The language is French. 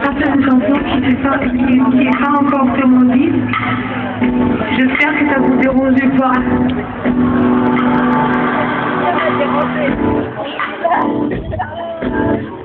faire une chanson qui est pas encore sur mon disque. J'espère que ça vous dérange pas.